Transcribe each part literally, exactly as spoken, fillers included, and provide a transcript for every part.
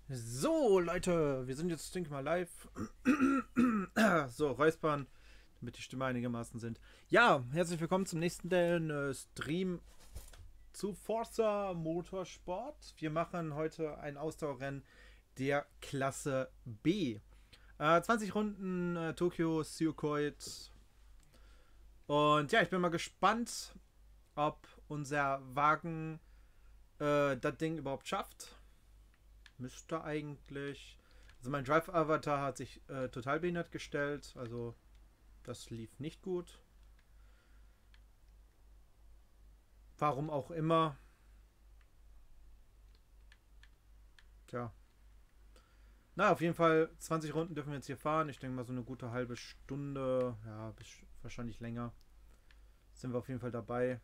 So, Leute, wir sind jetzt, denke ich mal, live. So, räuspern, damit die Stimme einigermaßen sind. Ja, herzlich willkommen zum nächsten äh, Stream zu Forza Motorsport. Wir machen heute ein Ausdauerrennen der Klasse B. Äh, zwanzig Runden äh, Tokyo Circuit. Und ja, ich bin mal gespannt, ob unser Wagen äh, das Ding überhaupt schafft. Müsste eigentlich. Also mein Drive-Avatar hat sich äh, total behindert gestellt. Also das lief nicht gut. Warum auch immer. Tja. Na, auf jeden Fall zwanzig Runden dürfen wir jetzt hier fahren. Ich denke mal so eine gute halbe Stunde. Ja, bis, wahrscheinlich länger. Sind wir auf jeden Fall dabei.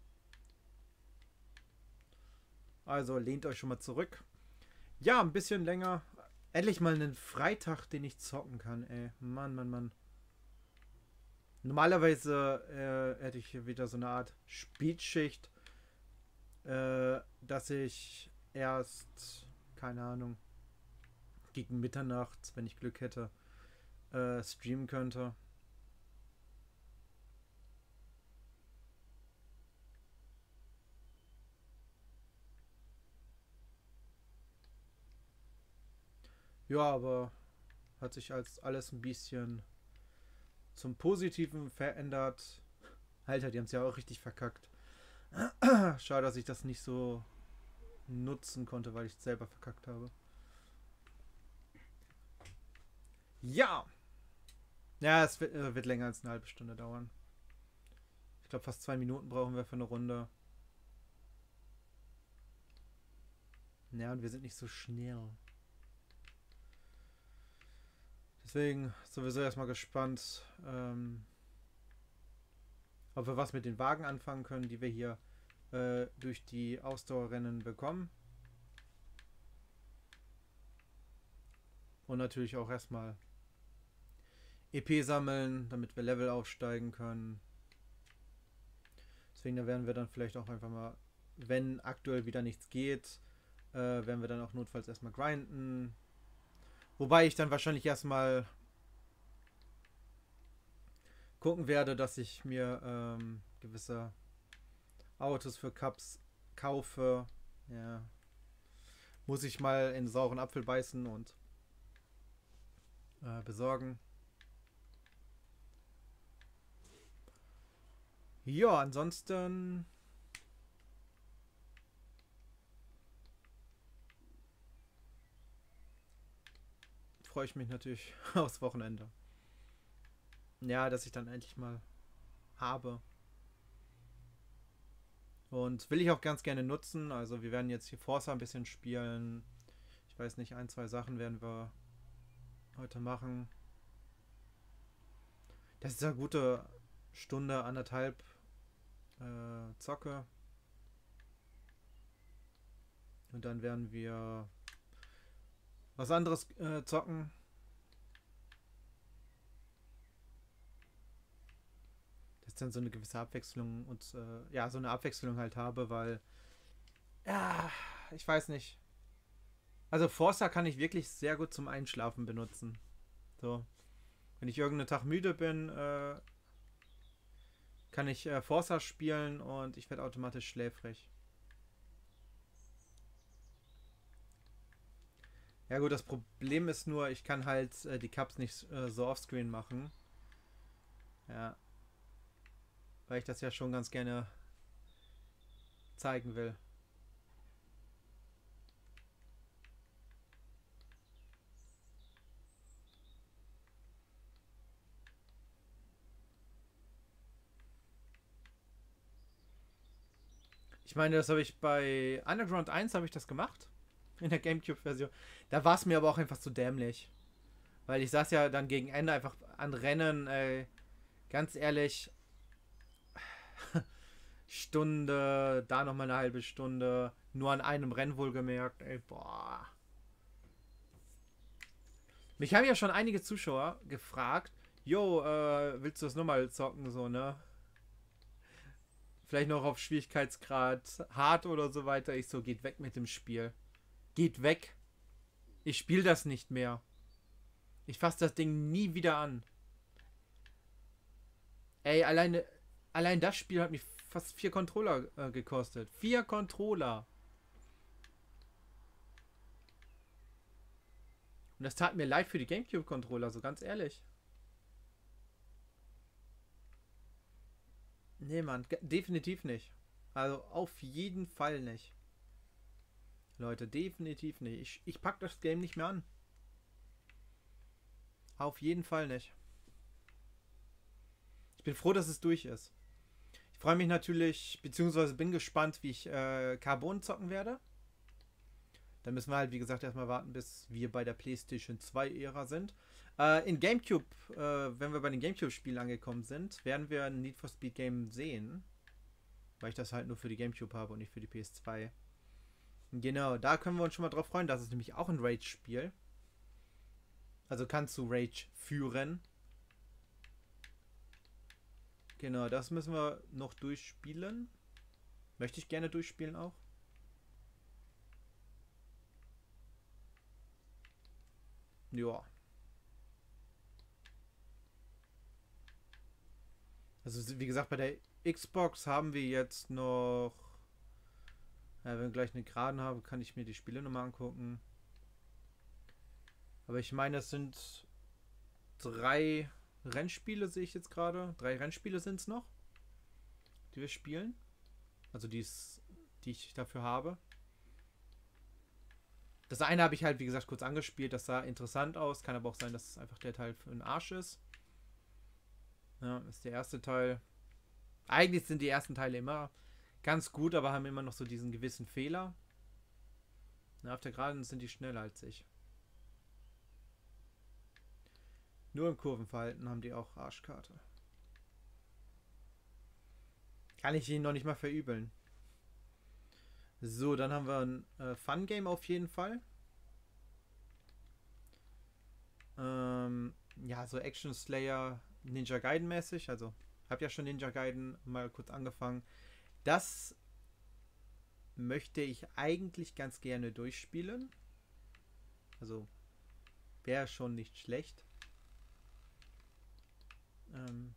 Also lehnt euch schon mal zurück. Ja, ein bisschen länger. Endlich mal einen Freitag, den ich zocken kann, ey. Mann, Mann, Mann. Normalerweise äh, hätte ich hier wieder so eine Art Spätschicht, äh, dass ich erst, keine Ahnung, gegen Mitternacht, wenn ich Glück hätte, äh, streamen könnte. Ja, aber hat sich als alles ein bisschen zum Positiven verändert. Alter, die haben es ja auch richtig verkackt. Schade, dass ich das nicht so nutzen konnte, weil ich es selber verkackt habe. Ja! Ja, es wird, äh, wird länger als eine halbe Stunde dauern. Ich glaube, fast zwei Minuten brauchen wir für eine Runde. Ja, und wir sind nicht so schnell. Deswegen sowieso erstmal gespannt, ähm, ob wir was mit den Wagen anfangen können, die wir hier äh, durch die Ausdauerrennen bekommen. Und natürlich auch erstmal E P sammeln, damit wir Level aufsteigen können. Deswegen da werden wir dann vielleicht auch einfach mal, wenn aktuell wieder nichts geht, äh, werden wir dann auch notfalls erstmal grinden. Wobei ich dann wahrscheinlich erstmal gucken werde, dass ich mir ähm, gewisse Autos für Cups kaufe. Ja. Muss ich mal in sauren Apfel beißen und äh, besorgen. Ja, ansonsten freue ich mich natürlich aufs Wochenende. Ja, dass ich dann endlich mal habe. Und will ich auch ganz gerne nutzen. Also wir werden jetzt hier Forza ein bisschen spielen. Ich weiß nicht, ein, zwei Sachen werden wir heute machen. Das ist eine gute Stunde, anderthalb äh, Zocke. Und dann werden wir was anderes äh, zocken. Dass ich dann so eine gewisse Abwechslung und äh, ja, so eine Abwechslung halt habe, weil ja, ich weiß nicht. Also Forza kann ich wirklich sehr gut zum Einschlafen benutzen. So. Wenn ich irgendeinen Tag müde bin, äh, kann ich äh, Forza spielen und ich werde automatisch schläfrig. Ja gut, das Problem ist nur, ich kann halt äh, die Cups nicht äh, so offscreen machen. Ja. Weil ich das ja schon ganz gerne zeigen will. Ich meine, das habe ich bei Underground eins habe ich das gemacht. In der Gamecube-Version. Da war es mir aber auch einfach zu dämlich. Weil ich saß ja dann gegen Ende einfach an Rennen, ey, ganz ehrlich, Stunde, da nochmal eine halbe Stunde, nur an einem Rennen wohlgemerkt, ey, boah. Mich haben ja schon einige Zuschauer gefragt, jo, äh, willst du das nochmal zocken, so, ne? Vielleicht noch auf Schwierigkeitsgrad hart oder so weiter. Ich so, geht weg mit dem Spiel. Geht weg. Ich spiele das nicht mehr. Ich fasse das Ding nie wieder an. Ey, alleine, allein das Spiel hat mich fast vier Controller äh, gekostet. Vier Controller. Und das tat mir leid für die GameCube-Controller, so ganz ehrlich. Nee, Mann, definitiv nicht. Also auf jeden Fall nicht. Leute, definitiv nicht. Ich, ich pack das Game nicht mehr an. Auf jeden Fall nicht. Ich bin froh, dass es durch ist. Ich freue mich natürlich, beziehungsweise bin gespannt, wie ich äh, Carbon zocken werde. Dann müssen wir halt, wie gesagt, erstmal warten, bis wir bei der PlayStation zwei Ära sind. Äh, in GameCube, äh, wenn wir bei den GameCube-Spielen angekommen sind, werden wir ein Need for Speed Game sehen. Weil ich das halt nur für die GameCube habe und nicht für die P S zwei. Genau, da können wir uns schon mal drauf freuen. Das ist nämlich auch ein Rage-Spiel. Also kann zu Rage führen. Genau, das müssen wir noch durchspielen. Möchte ich gerne durchspielen auch. Ja. Also wie gesagt, bei der Xbox haben wir jetzt noch... Ja, wenn ich gleich eine Geraden habe, kann ich mir die Spiele nochmal angucken. Aber ich meine, es sind drei Rennspiele, sehe ich jetzt gerade. Drei Rennspiele sind es noch, die wir spielen. Also die's, die ich dafür habe. Das eine habe ich halt, wie gesagt, kurz angespielt. Das sah interessant aus. Kann aber auch sein, dass es einfach der Teil für den Arsch ist. Ja, ist der erste Teil. Eigentlich sind die ersten Teile immer ganz gut, aber haben immer noch so diesen gewissen Fehler. Na, auf der Geraden sind die schneller als ich. Nur im Kurvenverhalten haben die auch Arschkarte. Kann ich ihnen noch nicht mal verübeln. So, dann haben wir ein äh, Fun-Game auf jeden Fall. Ähm, ja, so Action Slayer, Ninja Gaiden mäßig. Also, hab ja schon Ninja Gaiden mal kurz angefangen. Das möchte ich eigentlich ganz gerne durchspielen. Also, wäre schon nicht schlecht. Ähm,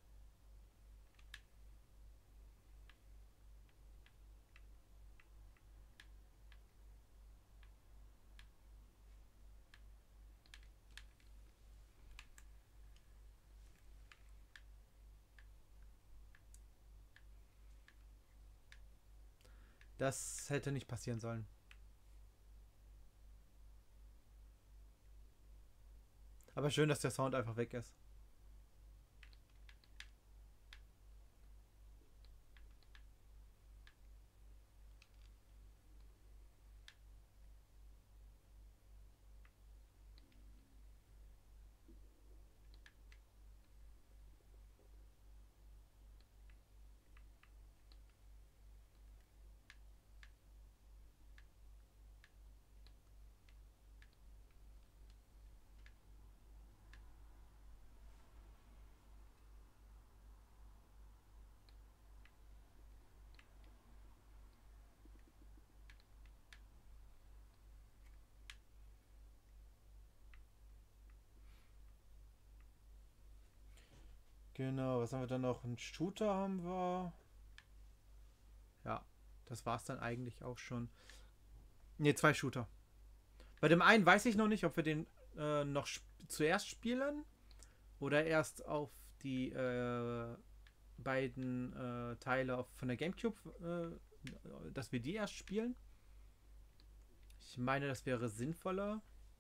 Das hätte nicht passieren sollen. Aber schön, dass der Sound einfach weg ist. Genau, was haben wir dann noch? Ein Shooter haben wir. Ja, das war es dann eigentlich auch schon. Ne, zwei Shooter. Bei dem einen weiß ich noch nicht, ob wir den äh, noch sp zuerst spielen oder erst auf die äh, beiden äh, Teile auf, von der GameCube, äh, dass wir die erst spielen. Ich meine, das wäre sinnvoller.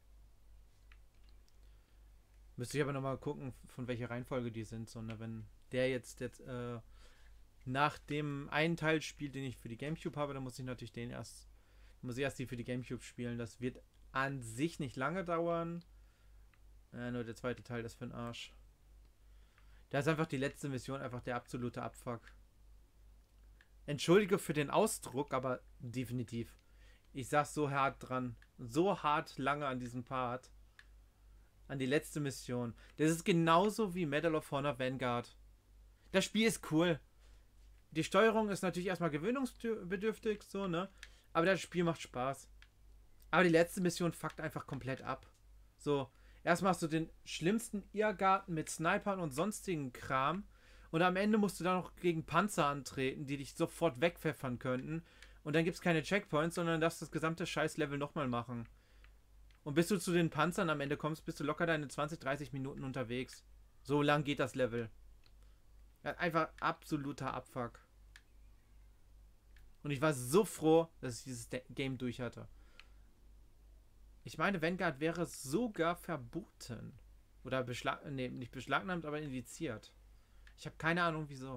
Müsste ich aber nochmal gucken, von welcher Reihenfolge die sind. So, ne? Wenn der jetzt, jetzt äh, nach dem einen Teil spielt, den ich für die GameCube habe, dann muss ich natürlich den erst, muss ich erst die für die GameCube spielen. Das wird an sich nicht lange dauern. Äh, nur der zweite Teil ist für den Arsch. Da ist einfach die letzte Mission einfach der absolute Abfuck. Entschuldige für den Ausdruck, aber definitiv. Ich saß so hart dran. So hart lange an diesem Part. An die letzte Mission. Das ist genauso wie Medal of Honor Vanguard. Das Spiel ist cool. Die Steuerung ist natürlich erstmal gewöhnungsbedürftig, so, ne? Aber das Spiel macht Spaß. Aber die letzte Mission fuckt einfach komplett ab. So, erst machst du den schlimmsten Irrgarten mit Snipern und sonstigen Kram. Und am Ende musst du dann noch gegen Panzer antreten, die dich sofort wegpfeffern könnten. Und dann gibt es keine Checkpoints, sondern darfst das gesamte Scheiß-Level nochmal machen. Und bis du zu den Panzern am Ende kommst, bist du locker deine zwanzig, dreißig Minuten unterwegs. So lang geht das Level. Einfach absoluter Abfuck. Und ich war so froh, dass ich dieses Game durch hatte. Ich meine, Vanguard wäre sogar verboten. Oder beschlag... Nee, nicht beschlagnahmt, aber indiziert. Ich habe keine Ahnung, wieso.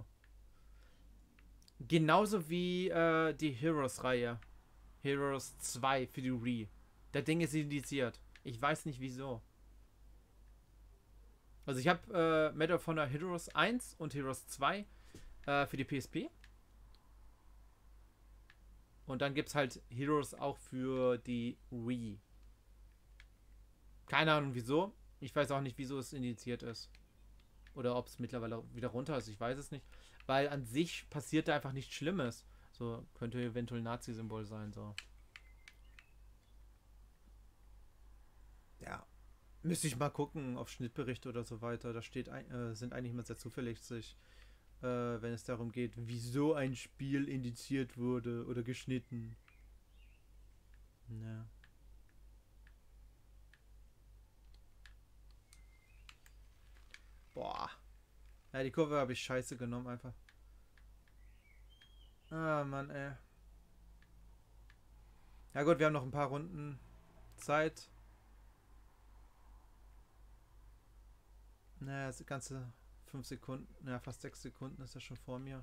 Genauso wie äh, die Heroes-Reihe. Heroes zwei für die Wii. Das Ding ist indiziert. Ich weiß nicht, wieso. Also ich habe äh, Medal of Honor Heroes eins und Heroes zwei äh, für die P S P. Und dann gibt es halt Heroes auch für die Wii. Keine Ahnung wieso. Ich weiß auch nicht, wieso es indiziert ist. Oder ob es mittlerweile wieder runter ist. Ich weiß es nicht. Weil an sich passiert da einfach nichts Schlimmes. So, könnte eventuell ein Nazi-Symbol sein. So. Ja. Müsste ich mal gucken auf Schnittberichte oder so weiter. Da steht, äh, sind eigentlich immer sehr zuverlässig, äh, wenn es darum geht, wieso ein Spiel indiziert wurde oder geschnitten. Ja. Boah. Ja, die Kurve habe ich scheiße genommen einfach. Ah, Mann, ey. Ja gut, wir haben noch ein paar Runden Zeit. Naja, das ganze fünf Sekunden, naja, fast sechs Sekunden ist ja schon vor mir.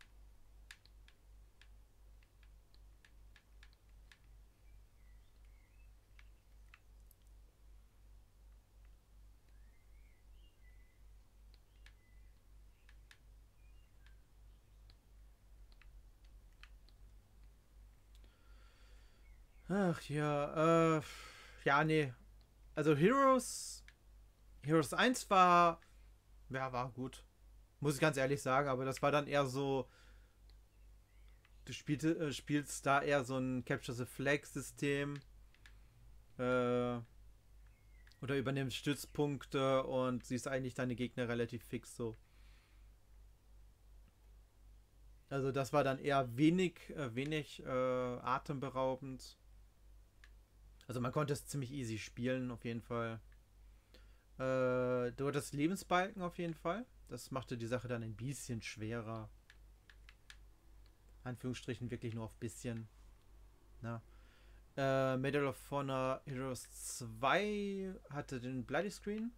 Ach ja, äh, ja, nee. Also Heroes, Heroes eins war, ja, war gut. Muss ich ganz ehrlich sagen, aber das war dann eher so, du spielte, äh, spielst da eher so ein Capture the Flag System, äh, oder übernimmst Stützpunkte und siehst eigentlich deine Gegner relativ fix so. Also das war dann eher wenig, äh, wenig äh, atemberaubend. Also man konnte es ziemlich easy spielen, auf jeden Fall. Äh, du hattest Lebensbalken auf jeden Fall. Das machte die Sache dann ein bisschen schwerer. Anführungsstrichen wirklich nur auf bisschen. Na. Äh, Medal of Honor Heroes zwei hatte den Bloody Screen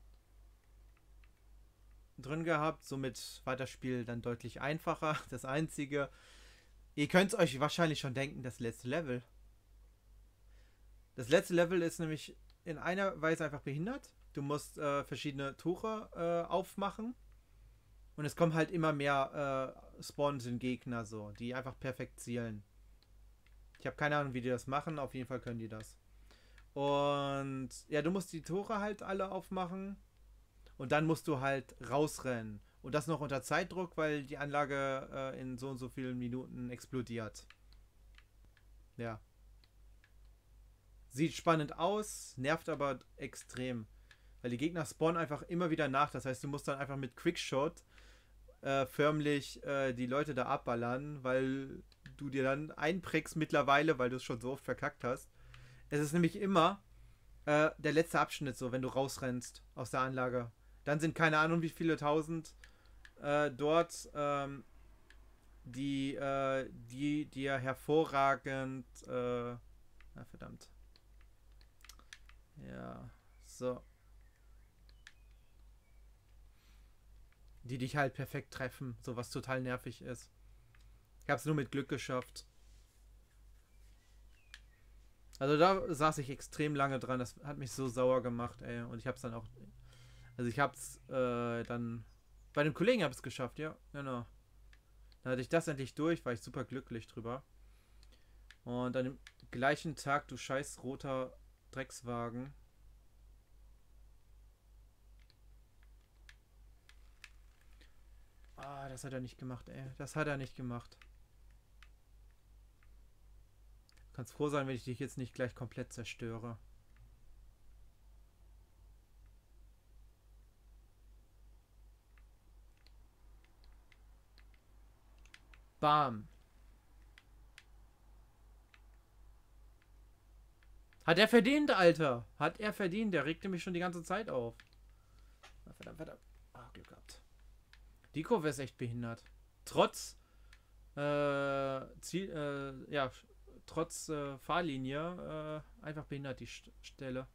drin gehabt. Somit war das Spiel dann deutlich einfacher. Das einzige, ihr könnt es euch wahrscheinlich schon denken, das letzte Level. Das letzte Level ist nämlich in einer Weise einfach behindert. Du musst äh, verschiedene Tore äh, aufmachen. Und es kommen halt immer mehr äh, Spawns in Gegner so, die einfach perfekt zielen. Ich habe keine Ahnung, wie die das machen. Auf jeden Fall können die das. Und ja, du musst die Tore halt alle aufmachen. Und dann musst du halt rausrennen. Und das noch unter Zeitdruck, weil die Anlage äh, in so und so vielen Minuten explodiert. Ja. Sieht spannend aus, nervt aber extrem. Weil die Gegner spawnen einfach immer wieder nach. Das heißt, du musst dann einfach mit Quickshot äh, förmlich äh, die Leute da abballern, weil du dir dann einprägst mittlerweile, weil du es schon so oft verkackt hast. Es ist nämlich immer äh, der letzte Abschnitt so, wenn du rausrennst aus der Anlage. Dann sind keine Ahnung wie viele tausend äh, dort, ähm, die, äh, die dir hervorragend äh, na verdammt. Ja, so. Die dich halt perfekt treffen, so was total nervig ist. Ich hab's nur mit Glück geschafft. Also da saß ich extrem lange dran, das hat mich so sauer gemacht, ey. Und ich hab's dann auch. Also ich hab's äh, dann. Bei dem Kollegen hab ich's geschafft, ja, genau. Dann hatte ich das endlich durch, war ich super glücklich drüber. Und an dem gleichen Tag, du scheiß roter Dreckswagen. Ah, das hat er nicht gemacht, ey. Das hat er nicht gemacht. Kannst froh sein, wenn ich dich jetzt nicht gleich komplett zerstöre. Bam. Hat er verdient, Alter. Hat er verdient. Der regte mich schon die ganze Zeit auf. Verdammt, verdammt. Ah, Glück gehabt. Die Kurve ist echt behindert. Trotz äh, Ziel, äh, ja, trotz äh, Fahrlinie äh, einfach behindert die St Stelle.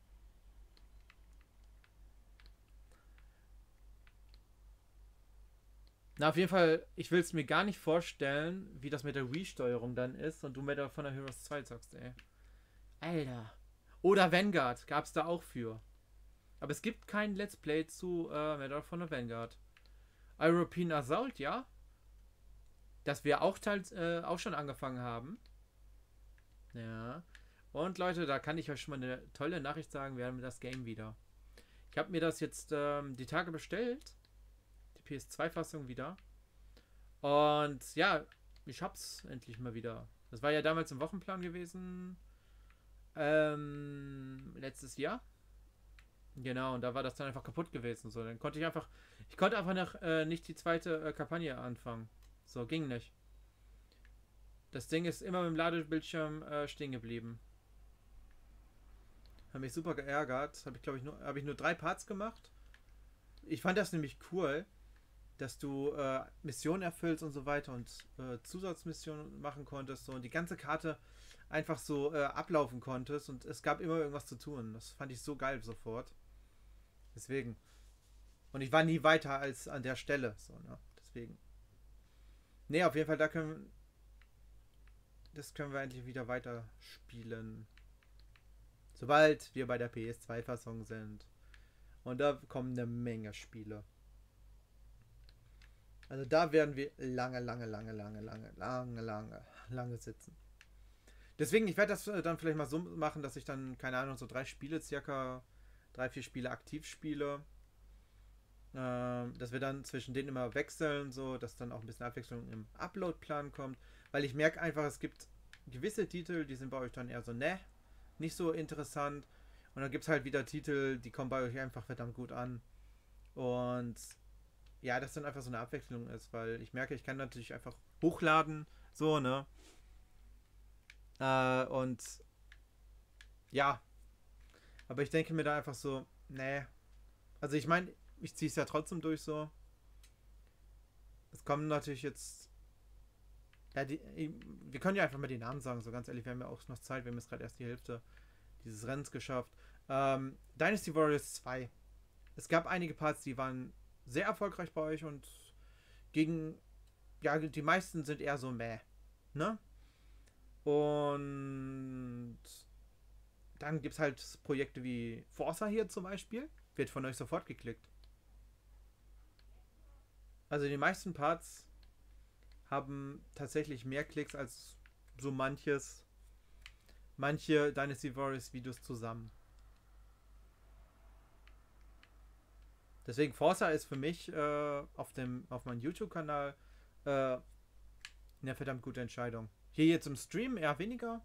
Na, auf jeden Fall, ich will es mir gar nicht vorstellen, wie das mit der Wii-Steuerung dann ist und du mir da von der Heroes zwei sagst, ey. Alter. Oder Vanguard gab es da auch für. Aber es gibt kein Let's Play zu äh, Medal von der Vanguard. European Assault, ja. Das wir auch teils, äh, auch schon angefangen haben. Ja. Und Leute, da kann ich euch schon mal eine tolle Nachricht sagen. Wir haben das Game wieder. Ich habe mir das jetzt ähm, die Tage bestellt. Die P S zwei Fassung wieder. Und ja, ich hab's endlich mal wieder. Das war ja damals im Wochenplan gewesen. Ähm, letztes Jahr. Genau, und da war das dann einfach kaputt gewesen. So, dann konnte ich einfach. Ich konnte einfach noch, äh, nicht die zweite äh, Kampagne anfangen. So, ging nicht. Das Ding ist immer mit dem Ladebildschirm äh, stehen geblieben. Hat mich super geärgert. Habe ich, glaube ich, nur, habe ich nur drei Parts gemacht. Ich fand das nämlich cool, dass du äh, Missionen erfüllst und so weiter und äh, Zusatzmissionen machen konntest so, und die ganze Karte einfach so äh, ablaufen konntest und es gab immer irgendwas zu tun. Das fand ich so geil sofort. Deswegen. Und ich war nie weiter als an der Stelle. So, ne? Deswegen. Ne, auf jeden Fall, da können das können wir endlich wieder weiterspielen. Sobald wir bei der P S zwei Fassung sind. Und da kommen eine Menge Spiele. Also da werden wir lange, lange, lange, lange, lange, lange, lange, lange sitzen. Deswegen, ich werde das dann vielleicht mal so machen, dass ich dann, keine Ahnung, so drei Spiele, circa drei, vier Spiele aktiv spiele. Ähm, dass wir dann zwischen denen immer wechseln, so, dass dann auch ein bisschen Abwechslung im Upload-Plan kommt. Weil ich merke einfach, es gibt gewisse Titel, die sind bei euch dann eher so, ne, nicht so interessant. Und dann gibt es halt wieder Titel, die kommen bei euch einfach verdammt gut an. Und ja, das dann einfach so eine Abwechslung ist, weil ich merke, ich kann natürlich einfach hochladen, so, ne? Äh, und ja, aber ich denke mir da einfach so, nee. Also ich meine, ich ziehe es ja trotzdem durch so. Es kommen natürlich jetzt. Ja, die, wir können ja einfach mal die Namen sagen, so ganz ehrlich, wir haben ja auch noch Zeit, wir haben jetzt gerade erst die Hälfte dieses Rennens geschafft. Ähm, Dynasty Warriors zwei. Es gab einige Parts, die waren sehr erfolgreich bei euch und gegen, ja, die meisten sind eher so meh, ne? Und dann gibt es halt Projekte wie Forza hier zum Beispiel, wird von euch sofort geklickt. Also die meisten Parts haben tatsächlich mehr Klicks als so manches, manche Dynasty Warriors Videos zusammen. Deswegen Forza ist für mich äh, auf dem auf meinem YouTube-Kanal äh, eine verdammt gute Entscheidung. Hier jetzt im Stream eher weniger,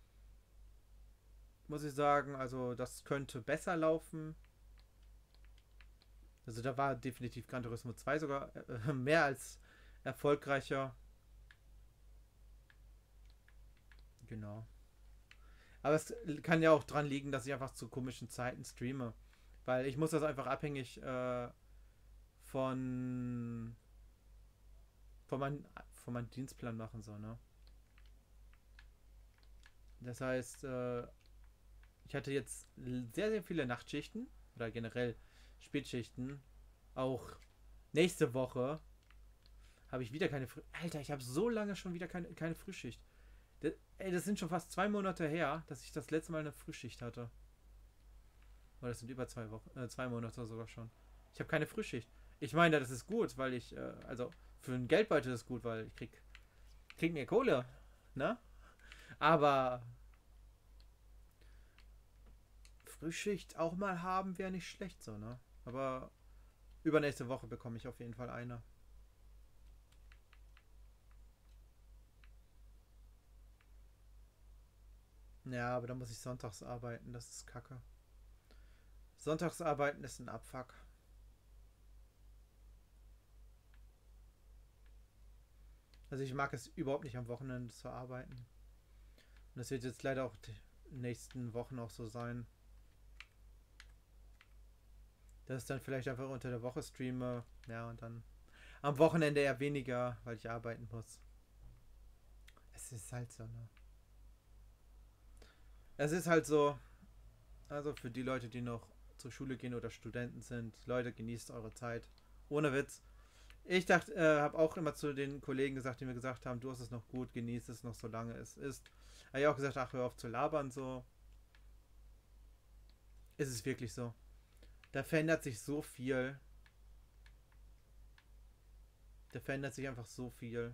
muss ich sagen. Also das könnte besser laufen. Also da war definitiv Gran Turismo zwei sogar äh, mehr als erfolgreicher. Genau. Aber es kann ja auch dran liegen, dass ich einfach zu komischen Zeiten streame. Weil ich muss das einfach abhängig äh, von von meinem von meinem Dienstplan machen, so, ne? Das heißt, äh, ich hatte jetzt sehr, sehr viele Nachtschichten oder generell Spätschichten. Auch nächste Woche habe ich wieder keine Früh... Alter, ich habe so lange schon wieder keine, keine Frühschicht. Das, ey, das sind schon fast zwei Monate her, dass ich das letzte Mal eine Frühschicht hatte. Oder das sind über zwei Wochen, äh, zwei Monate sogar schon. Ich habe keine Frühschicht. Ich meine, das ist gut, weil ich, äh, also für einen Geldbeutel ist gut, weil ich krieg, krieg mehr Kohle, ne? Aber Frühschicht auch mal haben wäre nicht schlecht, so, ne? Aber übernächste Woche bekomme ich auf jeden Fall eine. Ja, aber da muss ich sonntags arbeiten, das ist kacke. Sonntags arbeiten ist ein Abfuck. Also ich mag es überhaupt nicht am Wochenende zu arbeiten. Und das wird jetzt leider auch die nächsten Wochen auch so sein. Dass ich dann vielleicht einfach unter der Woche streame. Ja, und dann am Wochenende eher weniger, weil ich arbeiten muss. Es ist halt so, ne? Es ist halt so, also für die Leute, die noch zur Schule gehen oder Studenten sind, Leute, genießt eure Zeit. Ohne Witz. Ich dachte, äh, habe auch immer zu den Kollegen gesagt, die mir gesagt haben, du hast es noch gut, genießt es noch, solange es ist. Habe ich auch gesagt, ach, hör auf zu labern, so. Ist es wirklich so. Da verändert sich so viel. Da verändert sich einfach so viel.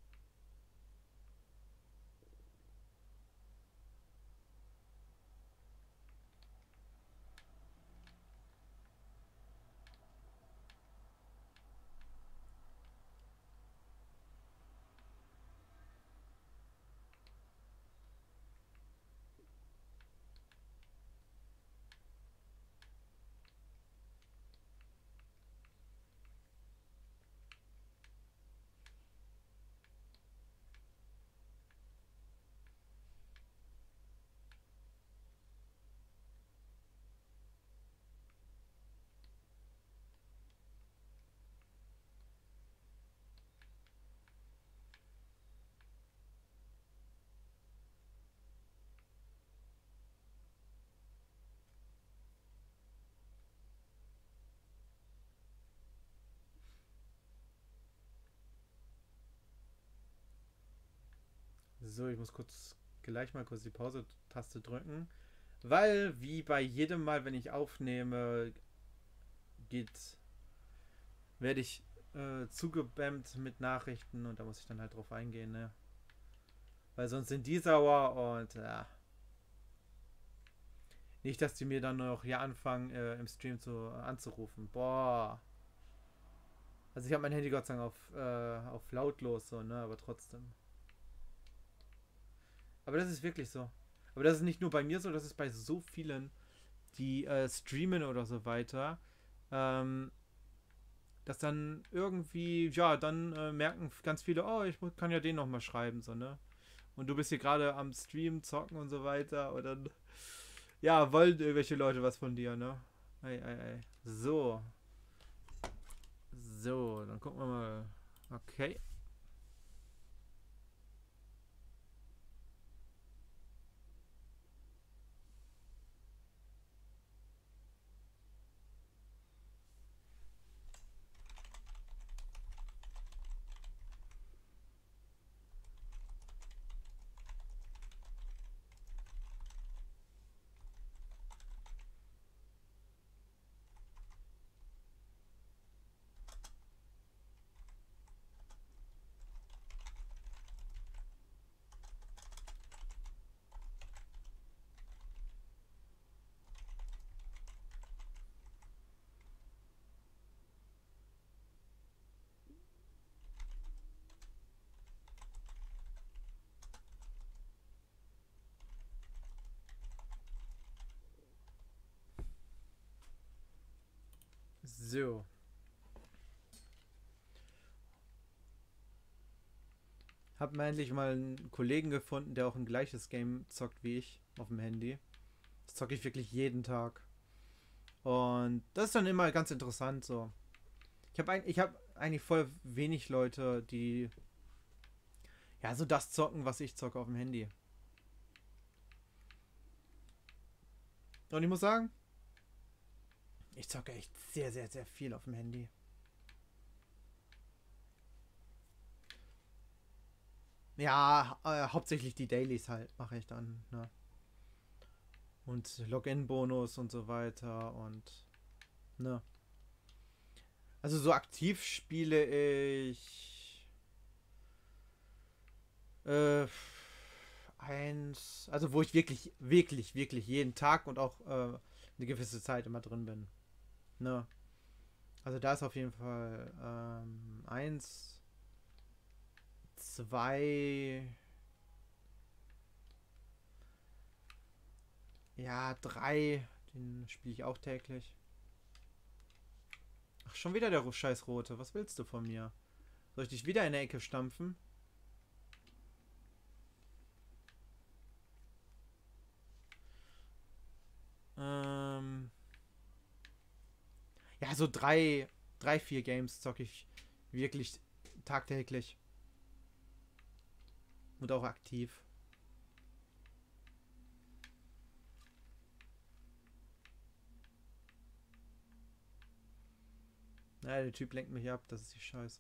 So, ich muss kurz gleich mal kurz die Pause-Taste drücken. Weil, wie bei jedem Mal, wenn ich aufnehme, geht, werde ich äh, zugebammt mit Nachrichten und da muss ich dann halt drauf eingehen, ne? Weil sonst sind die sauer und ja. Nicht, dass die mir dann noch hier anfangen, äh, im Stream zu, äh, anzurufen. Boah. Also ich habe mein Handy Gott sei Dank auf, äh, auf lautlos, so, ne? Aber trotzdem. Aber das ist wirklich so. Aber das ist nicht nur bei mir so, das ist bei so vielen, die äh, streamen oder so weiter. Ähm, dass dann irgendwie, ja, dann äh, merken ganz viele, oh, ich kann ja den nochmal schreiben, so, ne? Und du bist hier gerade am Stream, zocken und so weiter. Und dann, ja, wollen irgendwelche Leute was von dir, ne? Ei, ei, ei. So. So, dann gucken wir mal. Okay. So. Hab mir endlich mal einen Kollegen gefunden, der auch ein gleiches Game zockt wie ich auf dem Handy. Das zocke ich wirklich jeden Tag. Und das ist dann immer ganz interessant so. Ich habe ich hab eigentlich voll wenig Leute, die ja so das zocken, was ich zocke auf dem Handy. Und ich muss sagen, ich zocke echt sehr, sehr, sehr viel auf dem Handy. Ja, äh, hauptsächlich die Dailies halt mache ich dann. Ne? Und Login-Bonus und so weiter und ne. Also so aktiv spiele ich äh, eins, also wo ich wirklich, wirklich, wirklich jeden Tag und auch äh, eine gewisse Zeit immer drin bin. Ne. Also da ist auf jeden Fall ähm, eins, zwei, Ja, drei. Den spiele ich auch täglich. Ach, schon wieder der scheiß Rote. Was willst du von mir? Soll ich dich wieder in der Ecke stampfen? Ähm. Ja, so drei, drei, vier Games zocke ich wirklich tagtäglich. Und auch aktiv. Naja, der Typ lenkt mich ab, das ist die Scheiße.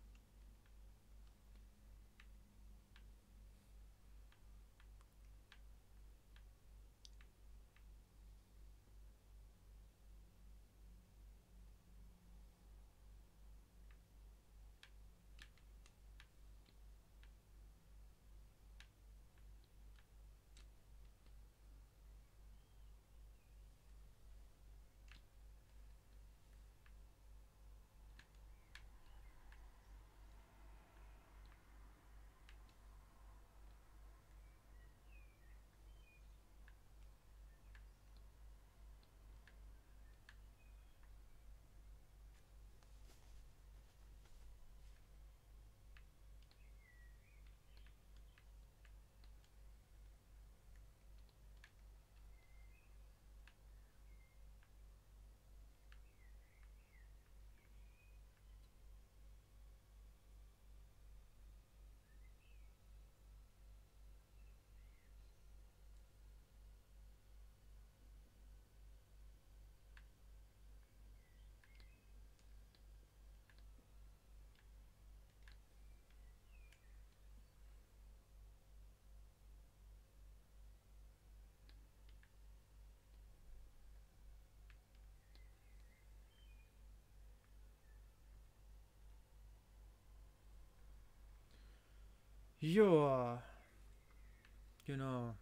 Joa. Genau.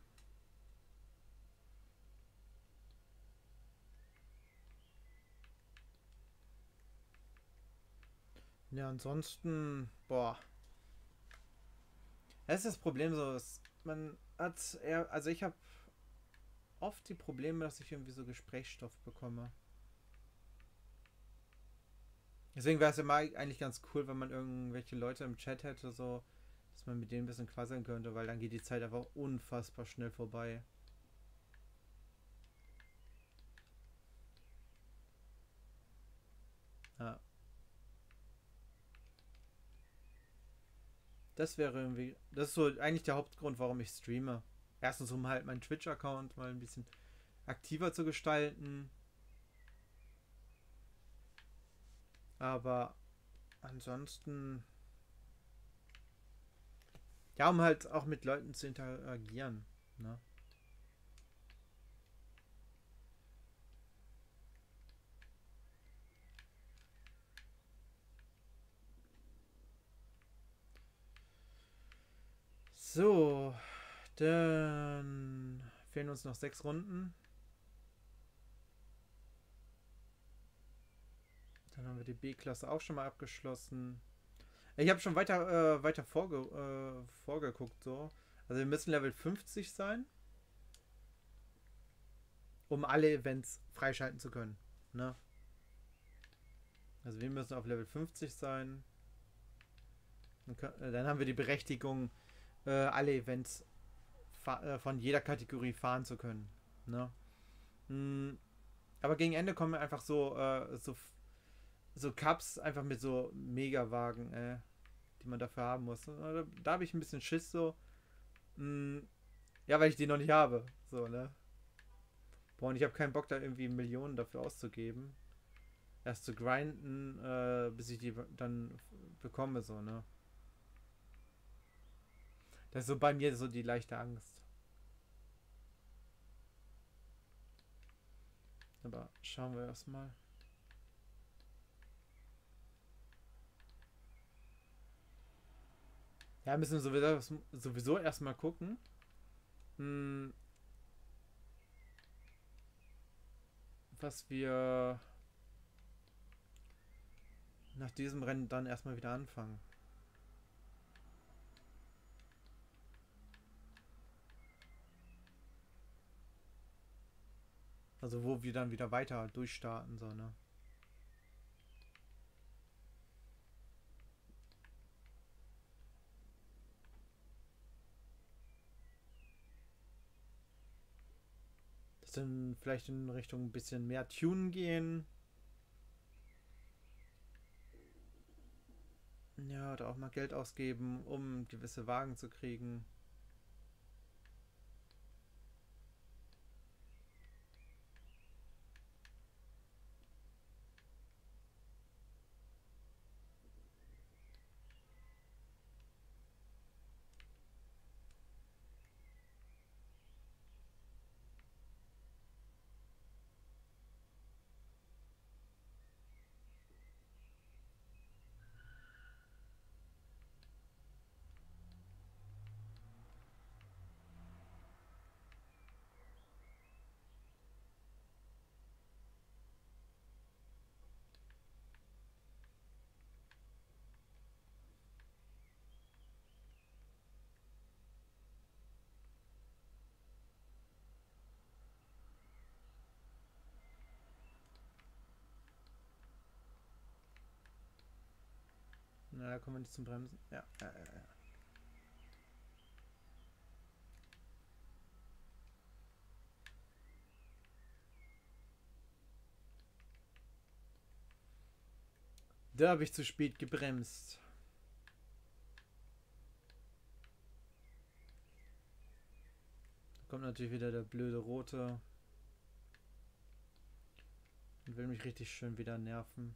Ja, ansonsten, boah. Das ist das Problem so, dass man hat eher, also ich habe oft die Probleme, dass ich irgendwie so Gesprächsstoff bekomme. Deswegen wäre es immer eigentlich ganz cool, wenn man irgendwelche Leute im Chat hätte, so, dass man mit denen ein bisschen quasseln könnte, weil dann geht die Zeit einfach unfassbar schnell vorbei. Ja. Das wäre irgendwie, das ist so eigentlich der Hauptgrund, warum ich streame. Erstens, um halt meinen Twitch-Account mal ein bisschen aktiver zu gestalten. Aber ansonsten, ja, um halt auch mit Leuten zu interagieren. Ne? So, dann fehlen uns noch sechs Runden. Dann haben wir die B-Klasse auch schon mal abgeschlossen. Ich habe schon weiter, äh, weiter vorge äh, vorgeguckt, so. Also wir müssen Level fünfzig sein, um alle Events freischalten zu können. Ne? Also wir müssen auf Level fünfzig sein. Dann, können, äh, dann haben wir die Berechtigung, äh, alle Events äh, von jeder Kategorie fahren zu können. Ne? Mm, aber gegen Ende kommen einfach so, äh, so, so Cups einfach mit so Megawagen, äh, die man dafür haben muss. Da, da habe ich ein bisschen Schiss so. Mm, ja, weil ich die noch nicht habe. So, ne? Boah, und ich habe keinen Bock, da irgendwie Millionen dafür auszugeben. Erst zu grinden, äh, bis ich die dann bekomme, so, ne? Das ist so bei mir so die leichte Angst. Aber schauen wir erstmal. Ja, müssen wir sowieso, sowieso erstmal gucken. Hm, was wir nach diesem Rennen dann erstmal wieder anfangen. Also wo wir dann wieder weiter durchstarten, so, ne? Das dann vielleicht in Richtung ein bisschen mehr Tune gehen. Ja, oder auch mal Geld ausgeben, um gewisse Wagen zu kriegen. Na, da kommen wir nicht zum Bremsen. Ja, ja, ja, ja. Da habe ich zu spät gebremst. Da kommt natürlich wieder der blöde Rote. Und will mich richtig schön wieder nerven.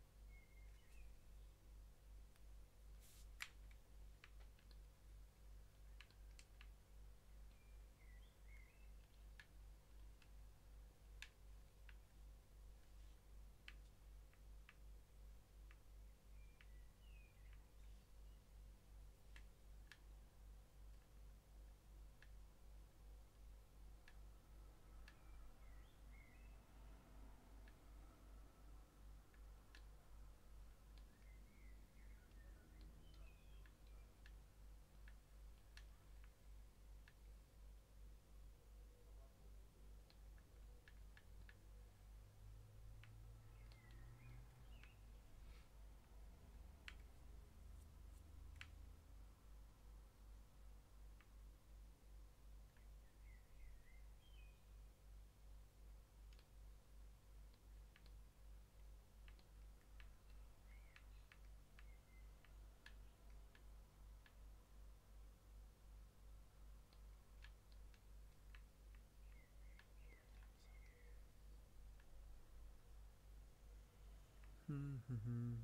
Hm, hm, hm.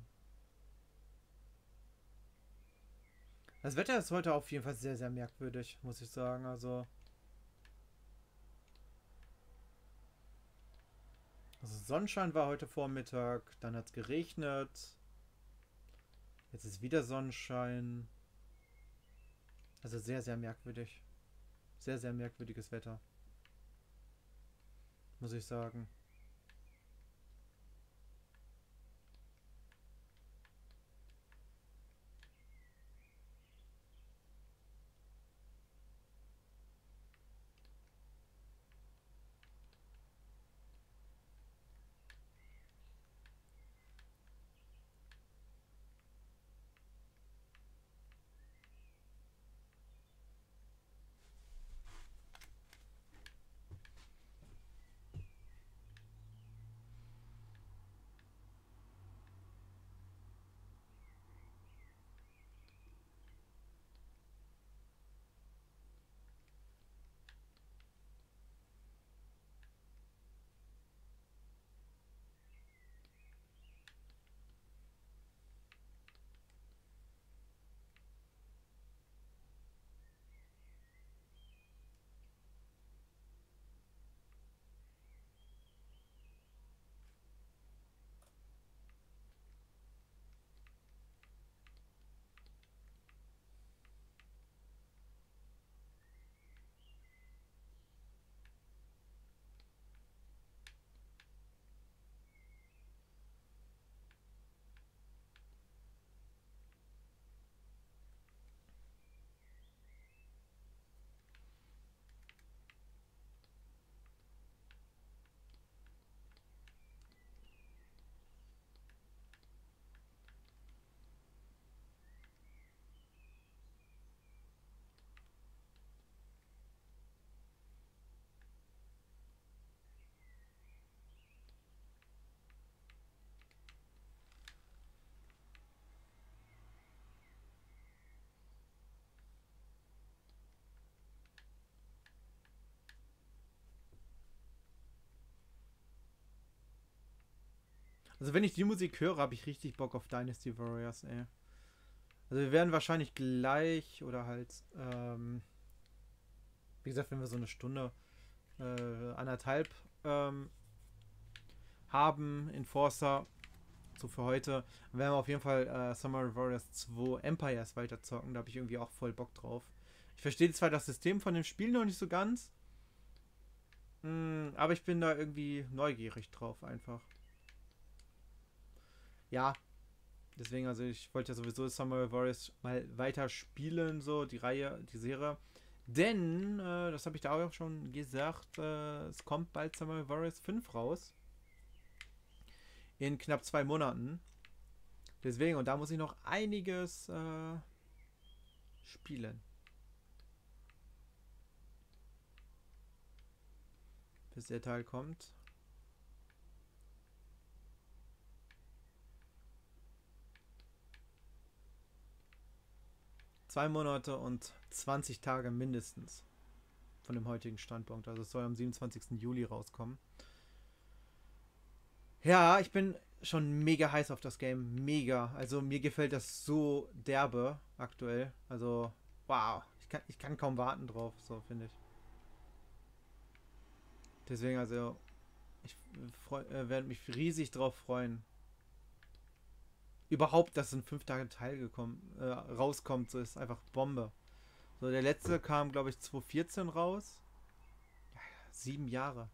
Das Wetter ist heute auf jeden Fall sehr, sehr merkwürdig, muss ich sagen. Also, also Sonnenschein war heute Vormittag, dann hat es geregnet. Jetzt ist wieder Sonnenschein. Also sehr, sehr merkwürdig. Sehr, sehr merkwürdiges Wetter, muss ich sagen. Also wenn ich die Musik höre, habe ich richtig Bock auf Dynasty Warriors, ey. Also wir werden wahrscheinlich gleich oder halt, ähm, wie gesagt, wenn wir so eine Stunde, äh, anderthalb ähm, haben in Forza, so für heute, werden wir auf jeden Fall äh, Summer Warriors zwei Empires weiterzocken. Da habe ich irgendwie auch voll Bock drauf. Ich verstehe zwar das System von dem Spiel noch nicht so ganz, mh, aber ich bin da irgendwie neugierig drauf einfach. Ja, deswegen, also ich wollte ja sowieso Summer Warriors mal weiter spielen, so die Reihe, die Serie. Denn, äh, das habe ich da auch schon gesagt, äh, es kommt bald Summer Warriors fünf raus. In knapp zwei Monaten. Deswegen, und da muss ich noch einiges äh, spielen. Bis der Teil kommt. Zwei Monate und zwanzig Tage mindestens. Von dem heutigen Standpunkt. Also es soll am siebenundzwanzigsten Juli rauskommen. Ja, ich bin schon mega heiß auf das Game. Mega. Also mir gefällt das so derbe aktuell. Also, wow. Ich kann, ich kann kaum warten drauf, so finde ich. Deswegen, also, ich freu, äh, werde mich riesig drauf freuen. Überhaupt, dass ein fünf Tage Teil gekommen, äh, rauskommt, so ist einfach Bombe. So, der letzte kam, glaube ich, zwanzig vierzehn raus. Sieben Jahre.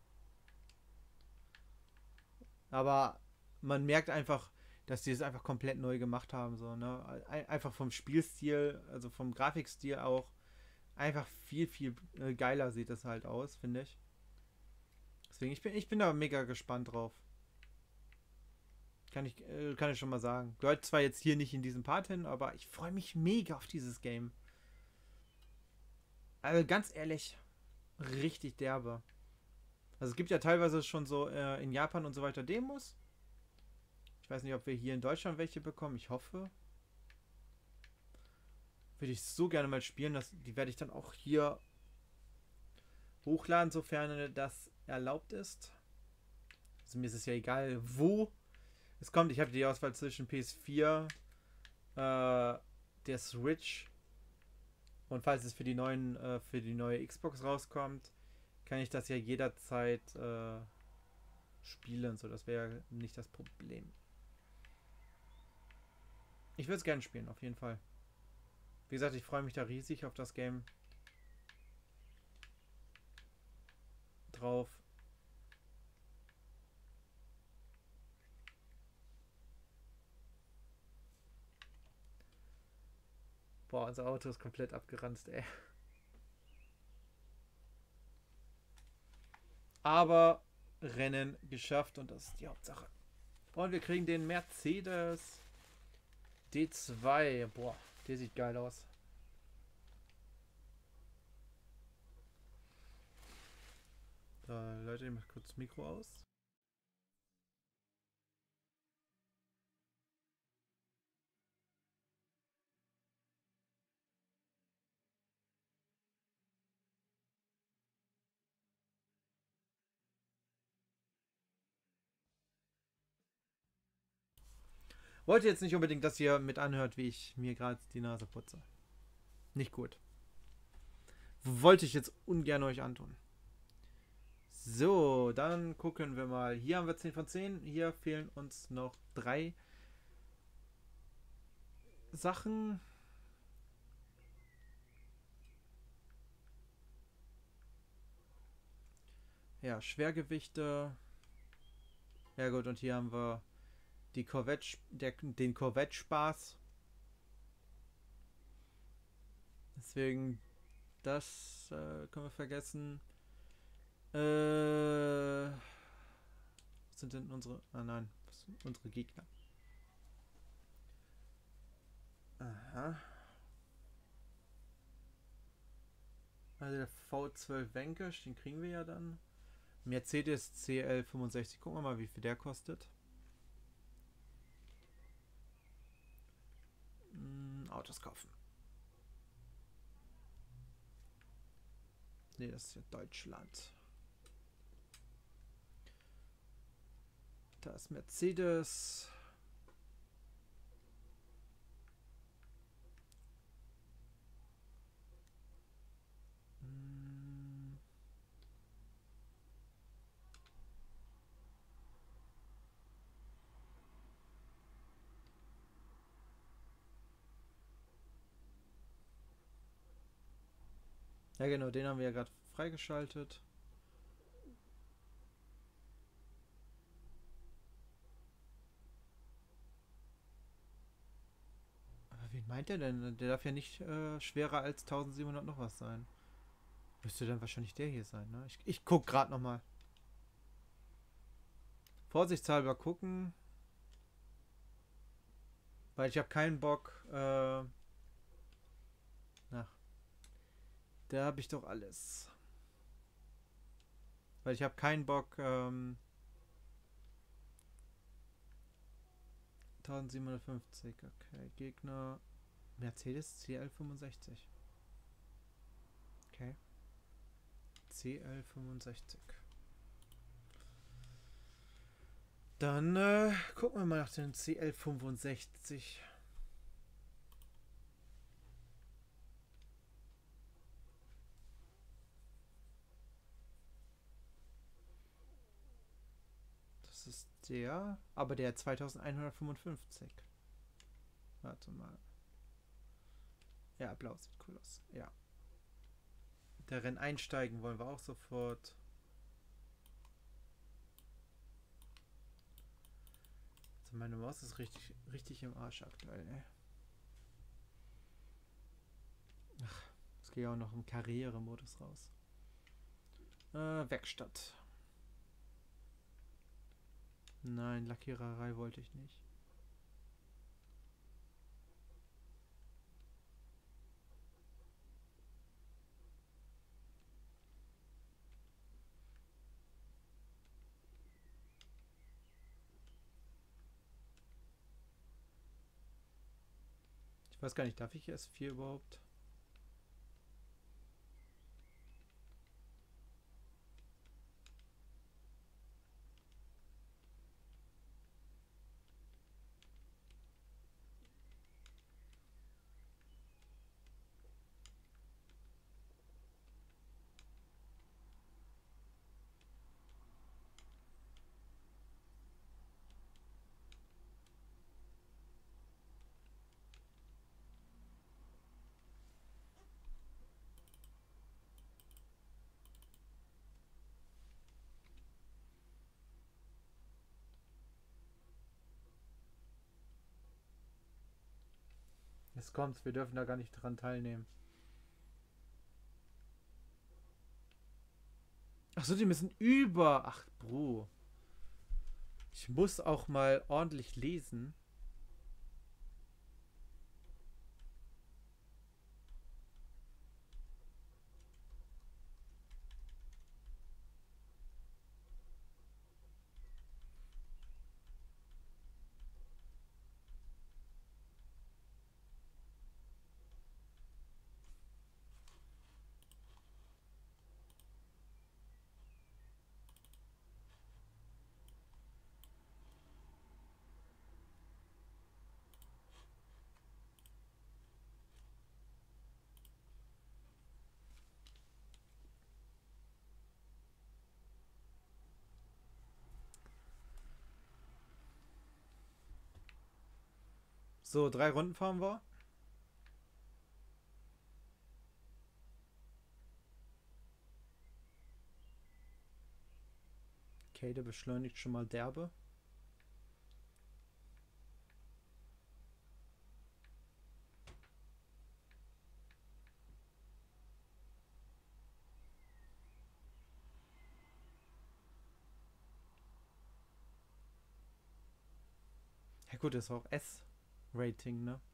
Aber man merkt einfach, dass die es einfach komplett neu gemacht haben. So, ne? Einfach vom Spielstil, also vom Grafikstil auch. Einfach viel, viel äh, geiler sieht es halt aus, finde ich. Deswegen, ich bin, ich bin da mega gespannt drauf. Kann ich, äh, kann ich schon mal sagen. Gehört zwar jetzt hier nicht in diesem Part hin, aber ich freue mich mega auf dieses Game. Also ganz ehrlich, richtig derbe. Also es gibt ja teilweise schon so äh, in Japan und so weiter Demos. Ich weiß nicht, ob wir hier in Deutschland welche bekommen. Ich hoffe. Würde ich so gerne mal spielen. Das, die werde ich dann auch hier hochladen, sofern das erlaubt ist. Also mir ist es ja egal, wo es kommt. Ich habe die Auswahl zwischen P S vier, äh, der Switch und falls es für die neuen, äh, für die neue Xbox rauskommt, kann ich das ja jederzeit äh, spielen. So, das wäre ja nicht das Problem. Ich würde es gerne spielen, auf jeden Fall. Wie gesagt, ich freue mich da riesig auf das Game. Drauf. Boah, unser Auto ist komplett abgeranzt, ey. Aber Rennen geschafft und das ist die Hauptsache. Und wir kriegen den Mercedes D zwei. Boah, der sieht geil aus. Da, Leute, ich mach kurz das Mikro aus. Wollte jetzt nicht unbedingt, dass ihr mit anhört, wie ich mir gerade die Nase putze. Nicht gut. Wollte ich jetzt ungern euch antun. So, dann gucken wir mal. Hier haben wir zehn von zehn. Hier fehlen uns noch drei Sachen. Ja, Schwergewichte. Ja gut, und hier haben wir die Corvette, der, den Corvette-Spaß. Deswegen, das äh, können wir vergessen. Äh, was sind denn unsere... Ah nein, was sind unsere Gegner? Aha. Also der V zwölf Vanquish, den kriegen wir ja dann. Mercedes C L fünfundsechzig, gucken wir mal, wie viel der kostet. Hm, Autos kaufen. Ne, das ist ja Deutschland. Da ist Mercedes. Hm. Ja genau, den haben wir ja gerade freigeschaltet. Wen meint der denn? Der darf ja nicht äh, schwerer als eintausendsiebenhundert noch was sein. Müsste dann wahrscheinlich der hier sein, ne? Ich, ich guck gerade nochmal. Vorsichtshalber gucken. Weil ich habe keinen Bock. Äh, na, da habe ich doch alles. Weil ich habe keinen Bock. Ähm, eintausendsiebenhundertfünfzig, okay. Gegner. Mercedes C L fünfundsechzig. Okay. C L fünfundsechzig. Dann äh, gucken wir mal nach dem C L fünfundsechzig. Das ist der, aber der zweitausendeinhundertfünfundfünfzig. Warte mal. Ja, blau sieht cool aus. Ja. Der Rennen einsteigen wollen wir auch sofort. Also meine Maus ist richtig, richtig im Arsch aktuell, ey. Ach, es geht ja auch noch im Karrieremodus raus. Äh, Werkstatt. Nein, Lackiererei wollte ich nicht. Ich weiß gar nicht, darf ich S vier überhaupt? Jetzt kommt's, wir dürfen da gar nicht dran teilnehmen. Achso, die müssen über. Ach, Bro. Ich muss auch mal ordentlich lesen. So, drei Runden fahren wir. Okay, der beschleunigt schon mal derbe. Ja gut, das ist auch S-Rating, ne?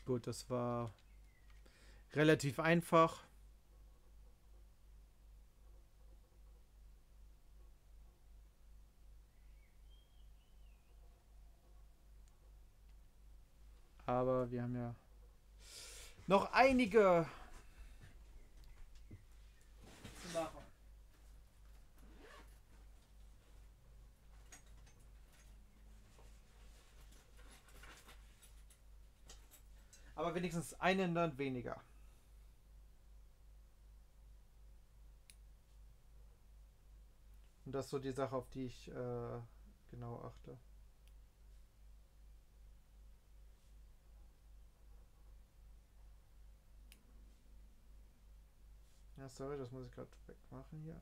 Gut, das war relativ einfach. Aber wir haben ja noch einige zu machen. Aber wenigstens einen dann weniger. Und das ist so die Sache, auf die ich äh, genau achte. Ja, sorry, das muss ich gerade wegmachen hier.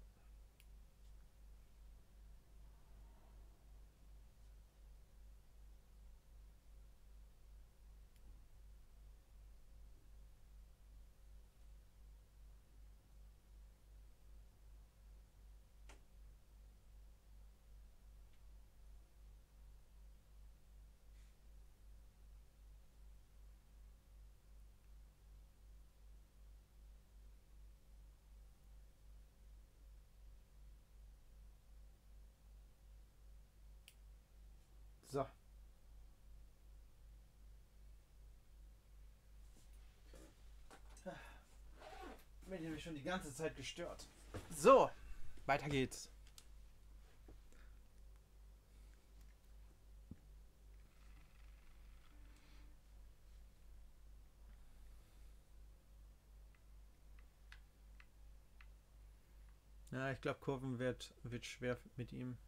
So. Bin ich nämlich schon die ganze Zeit gestört. So, weiter geht's. Ja, ich glaube, Kurven wird, wird schwer mit ihm.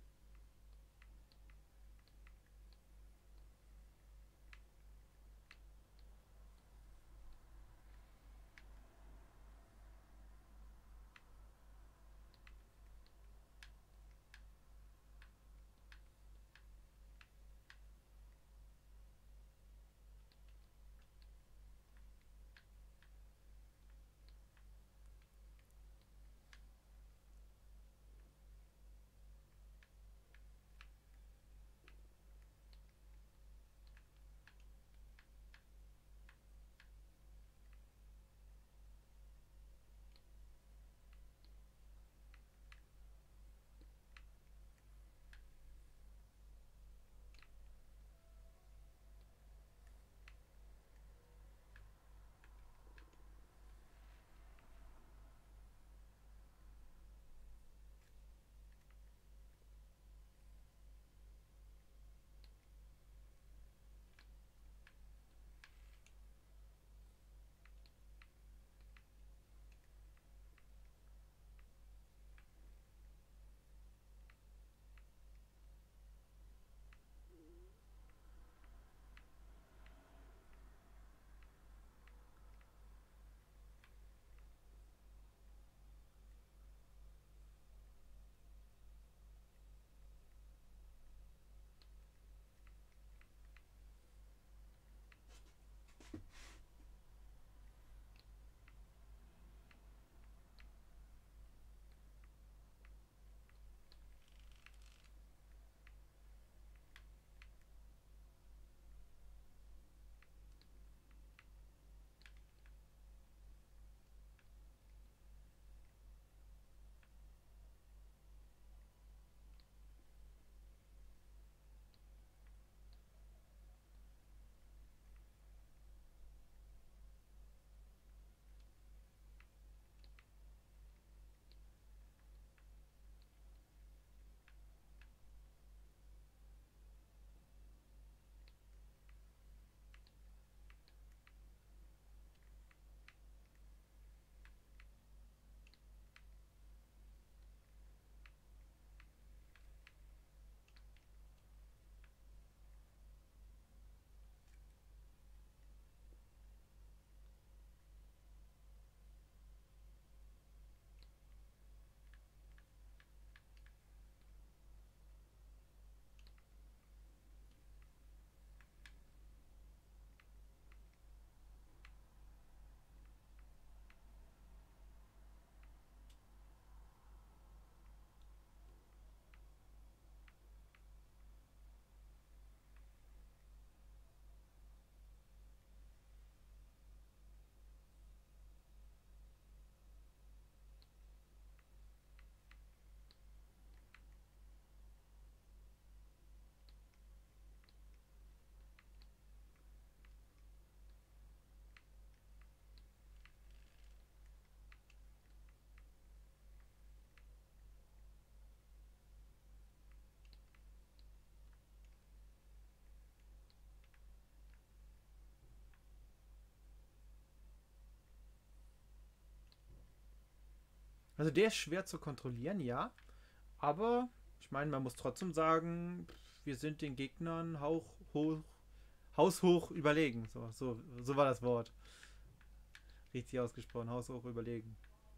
Also der ist schwer zu kontrollieren, ja. Aber ich meine, man muss trotzdem sagen, wir sind den Gegnern hauch, hoch, haushoch überlegen. So, so, so war das Wort. Richtig ausgesprochen, haushoch überlegen.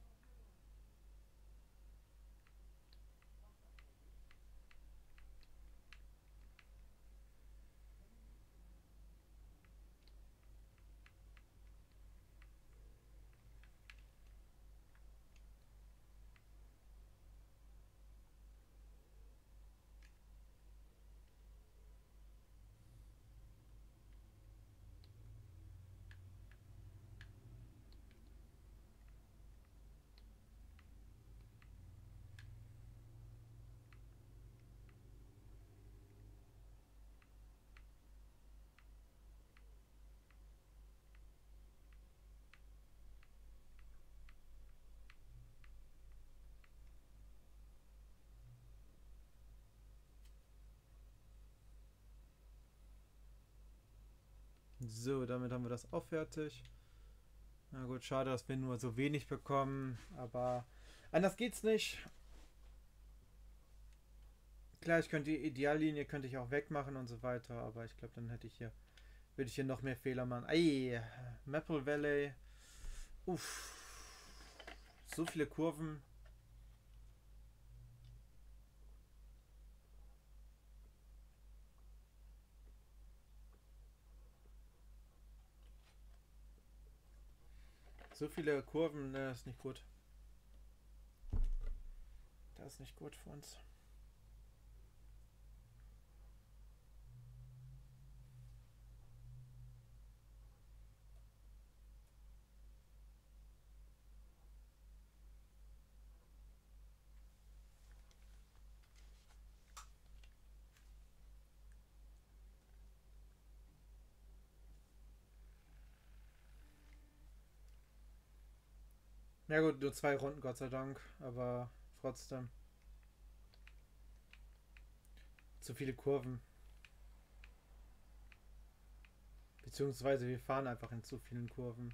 So, damit haben wir das auch fertig. Na gut, schade, dass wir nur so wenig bekommen, aber anders geht's nicht. Klar, ich könnte die Ideallinie könnte ich auch wegmachen und so weiter, aber ich glaube, dann hätte ich hier würde ich hier noch mehr Fehler machen. Ey, Maple Valley. Uff. So viele Kurven. So viele Kurven, ne, ist nicht gut. Das ist nicht gut für uns. Ja gut, nur zwei Runden, Gott sei Dank, aber trotzdem. Zu viele Kurven. Beziehungsweise wir fahren einfach in zu vielen Kurven.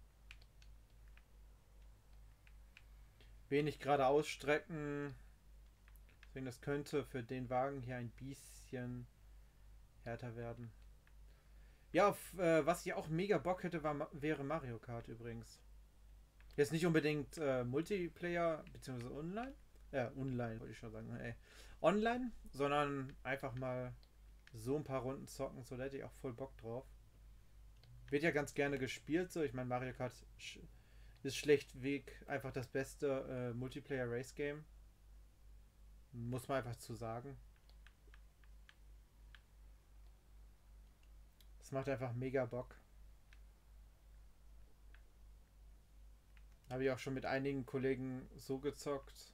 Wenig gerade ausstrecken. Deswegen, das könnte für den Wagen hier ein bisschen härter werden. Ja, auf, äh, was ich auch mega Bock hätte, war, wäre Mario Kart übrigens. Jetzt nicht unbedingt äh, Multiplayer bzw. Online. Ja, online wollte ich schon sagen. Ey. Online, sondern einfach mal so ein paar Runden zocken. So, da hätte ich auch voll Bock drauf. Wird ja ganz gerne gespielt. So, ich meine, Mario Kart ist schlechtweg einfach das beste äh, Multiplayer Race Game. Muss man einfach zu sagen. Es macht einfach mega Bock. Habe ich auch schon mit einigen Kollegen so gezockt.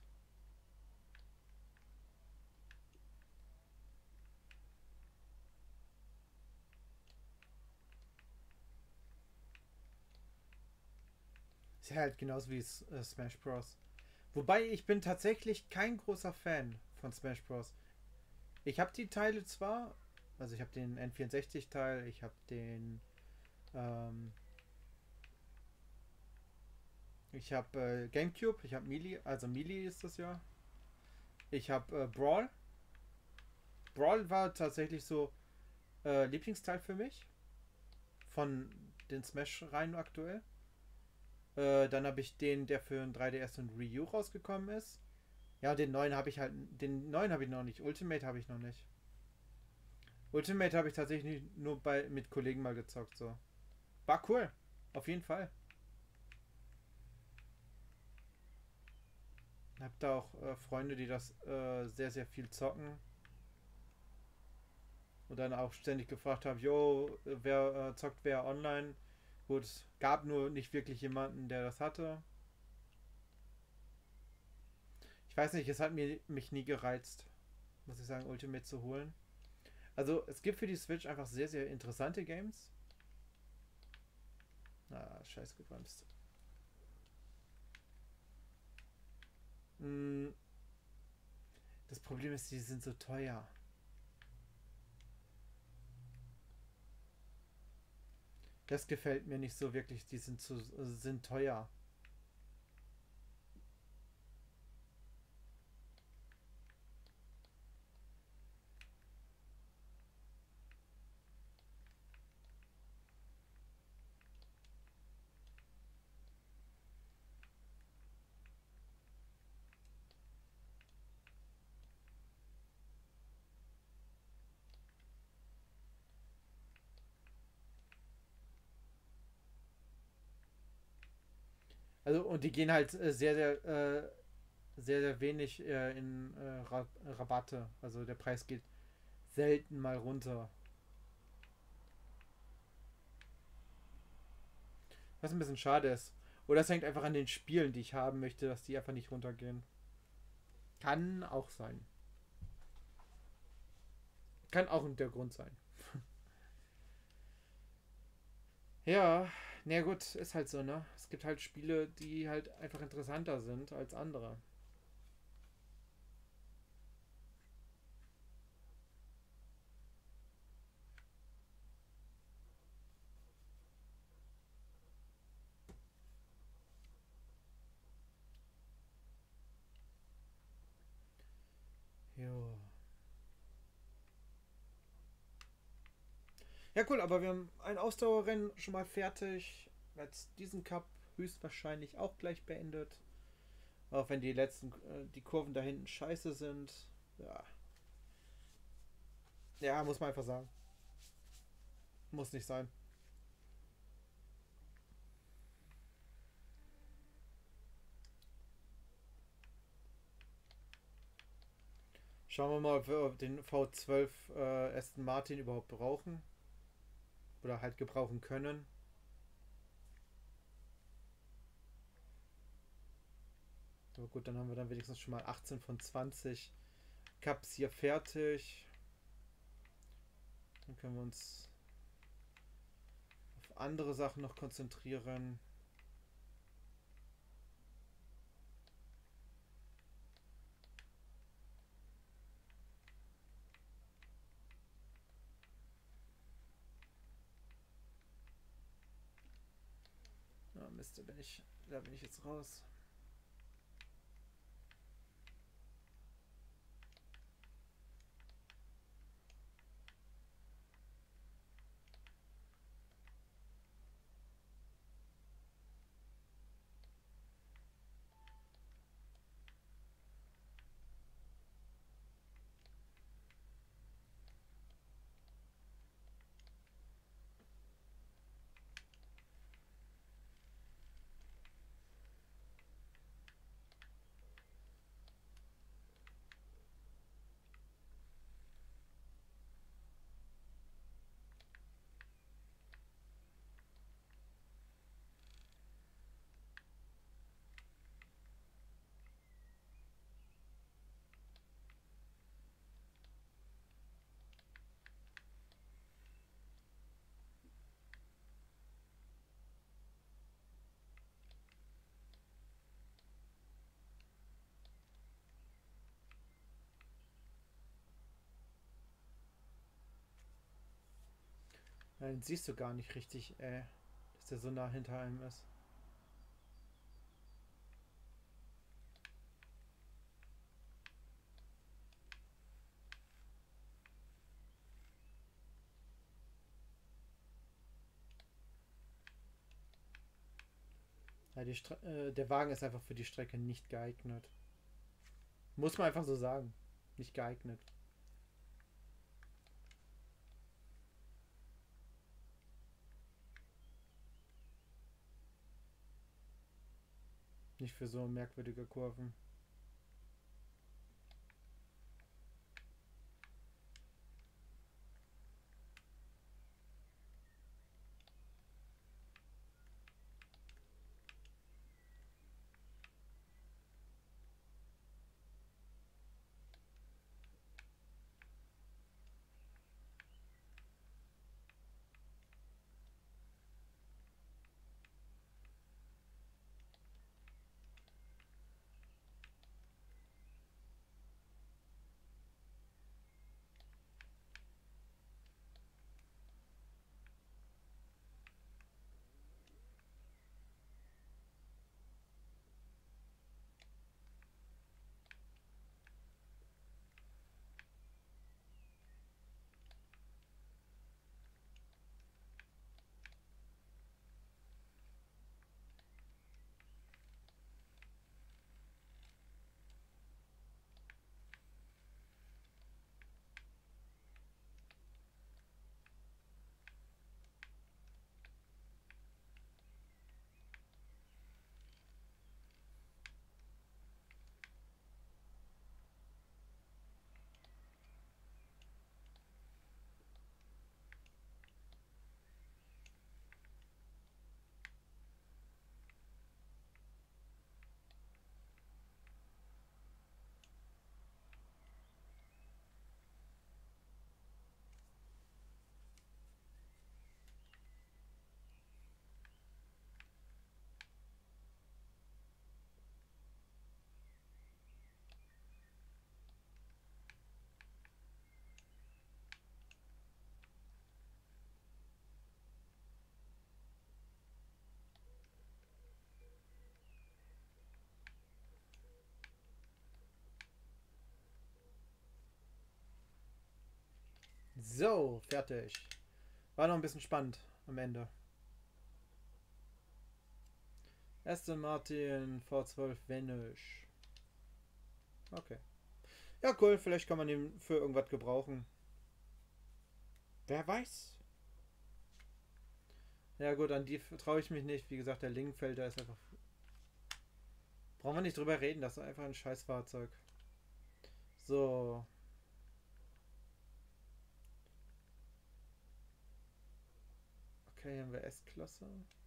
Ist ja halt genauso wie äh, Smash Bros. Wobei ich bin tatsächlich kein großer Fan von Smash Bros. Ich habe die Teile zwar, also ich habe den N vierundsechzig Teil, ich habe den, ähm, ich habe äh, Gamecube, ich habe Melee, also Melee ist das ja. Ich habe äh, Brawl. Brawl war tatsächlich so äh, Lieblingsteil für mich von den Smash-Reihen aktuell. Äh, dann habe ich den, der für ein drei D S und Wii U rausgekommen ist. Ja, den neuen habe ich halt, den neuen habe ich noch nicht. Ultimate habe ich noch nicht. Ultimate habe ich tatsächlich nur bei mit Kollegen mal gezockt so. War cool, auf jeden Fall. Hab da auch äh, Freunde, die das äh, sehr sehr viel zocken und dann auch ständig gefragt haben, jo, wer äh, zockt wer online? Gut, gab nur nicht wirklich jemanden, der das hatte. Ich weiß nicht, es hat mir, mich nie gereizt, muss ich sagen, Ultimate zu holen. Also es gibt für die Switch einfach sehr, sehr interessante Games. Ah, scheiß gebremst. Mm, das Problem ist, die sind so teuer. Das gefällt mir nicht so wirklich. Die sind zu sind teuer. Also, und die gehen halt äh, sehr, sehr, äh, sehr, sehr wenig äh, in äh, Ra Rabatte. Also der Preis geht selten mal runter. Was ein bisschen schade ist. Oder es hängt einfach an den Spielen, die ich haben möchte, dass die einfach nicht runtergehen. Kann auch sein. Kann auch der Grund sein. Ja, na gut, ist halt so, ne? Es gibt halt Spiele, die halt einfach interessanter sind als andere. Jo. Ja, cool, aber wir haben ein Ausdauerrennen schon mal fertig. Jetzt diesen Cup höchstwahrscheinlich auch gleich beendet. Auch wenn die letzten, äh, die Kurven da hinten scheiße sind. Ja. Ja, muss man einfach sagen. Muss nicht sein. Schauen wir mal, ob wir den V zwölf äh, Aston Martin überhaupt brauchen. Oder halt gebrauchen können. Aber gut, dann haben wir dann wenigstens schon mal achtzehn von zwanzig Cups hier fertig. Dann können wir uns auf andere Sachen noch konzentrieren. Ah, Mist, da bin ich, da bin ich jetzt raus. Ja, den siehst du gar nicht richtig, äh, dass der so nah hinter einem ist. Ja, die Stre äh, der Wagen ist einfach für die Strecke nicht geeignet. Muss man einfach so sagen. Nicht geeignet. Nicht für so merkwürdige Kurven. So, fertig. War noch ein bisschen spannend am Ende. Aston Martin V zwölf Vanish. Okay. Ja, cool. Vielleicht kann man ihn für irgendwas gebrauchen. Wer weiß. Ja gut, an die traue ich mich nicht. Wie gesagt, der Lingenfelder ist einfach... Brauchen wir nicht drüber reden. Das ist einfach ein Scheißfahrzeug. So. Okay, hier haben wir S-Klasse.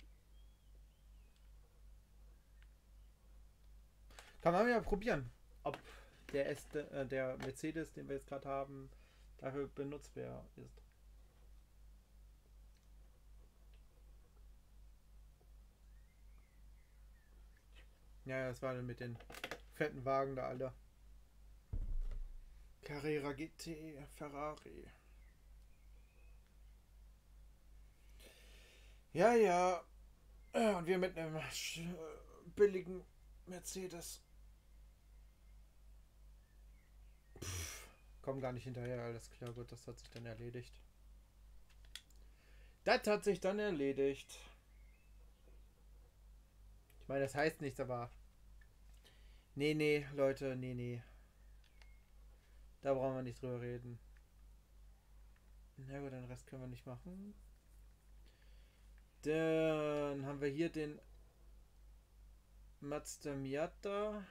Kann man ja probieren, ob der, S, äh, der Mercedes, den wir jetzt gerade haben, dafür benutzbar ist. Ja, das war dann mit den fetten Wagen da alle. Carrera G T, Ferrari. Ja, ja. Und wir mit einem billigen Mercedes. Pff, kommen gar nicht hinterher, alles klar, gut, das hat sich dann erledigt. Das hat sich dann erledigt. Ich meine, das heißt nichts, aber... Nee, nee, Leute, nee, nee. Da brauchen wir nicht drüber reden. Na gut, den Rest können wir nicht machen. Dann haben wir hier den Mazda Miata.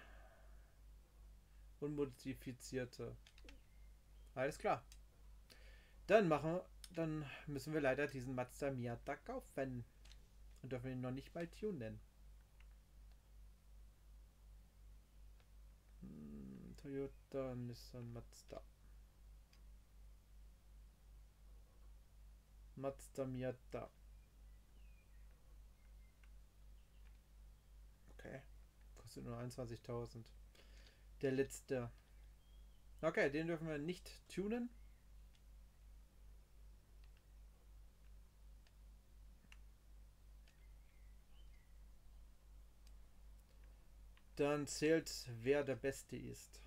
Unmodifizierte. Alles klar. Dann machen dann müssen wir leider diesen Mazda Miata kaufen. Und dürfen ihn noch nicht mal tunen. Hm, Toyota, Nissan, Mazda. Mazda Miata. Okay. Kostet nur einundzwanzigtausend. Der letzte. Okay, den dürfen wir nicht tunen. Dann zählt, wer der Beste ist.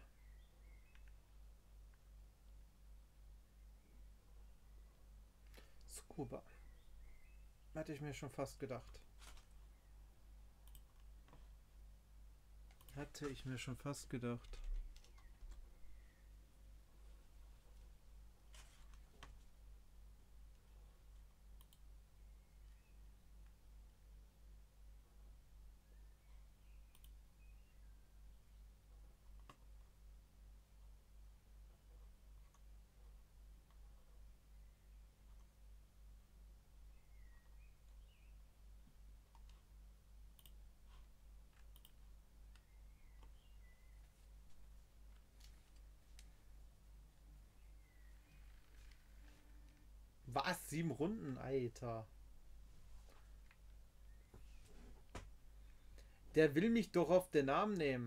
Scuba. Hatte ich mir schon fast gedacht. Hatte ich mir schon fast gedacht. Was? Sieben Runden, Alter. Der will mich doch auf den Namen nehmen.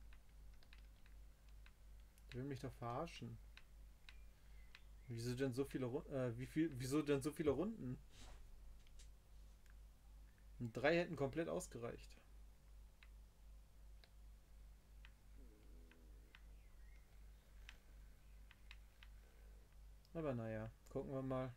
Der will mich doch verarschen. Wieso denn so viele Runden? Äh, wie viel, wieso denn so viele Runden? Und drei hätten komplett ausgereicht. Aber naja, gucken wir mal.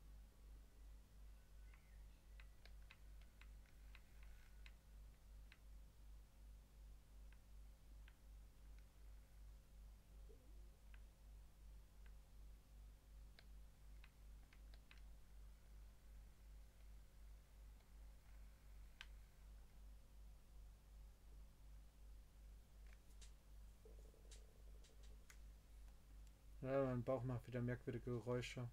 Ja, mein Bauch macht wieder merkwürdige Geräusche.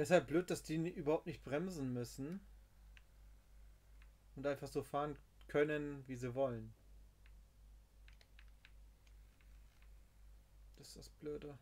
Das ist halt blöd, dass die überhaupt nicht bremsen müssen und einfach so fahren können, wie sie wollen. Das ist das Blöde.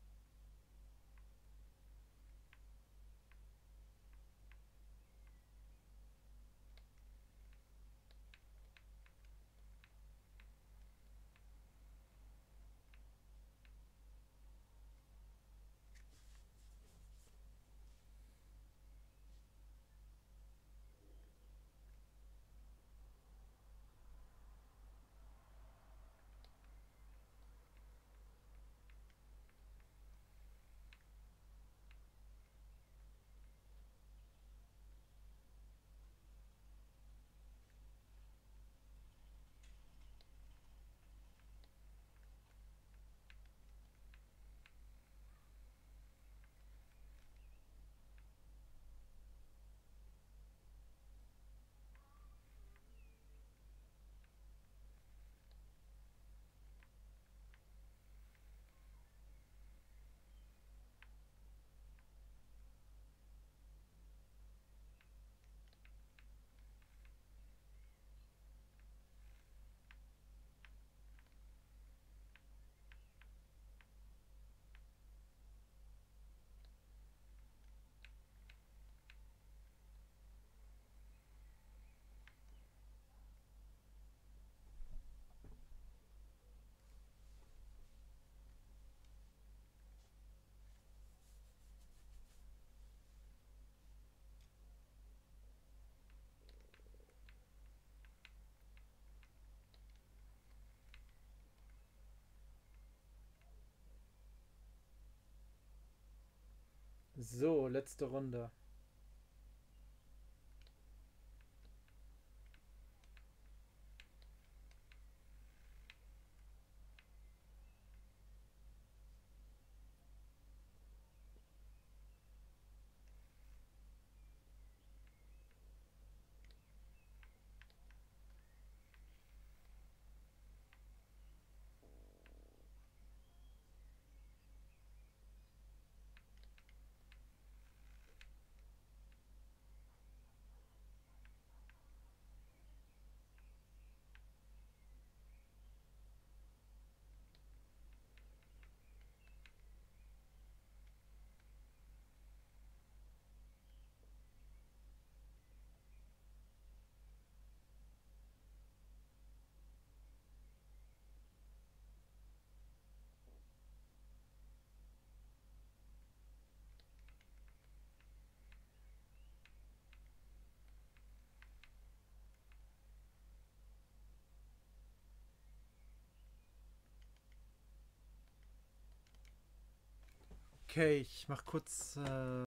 So, letzte Runde. Okay, ich mach kurz äh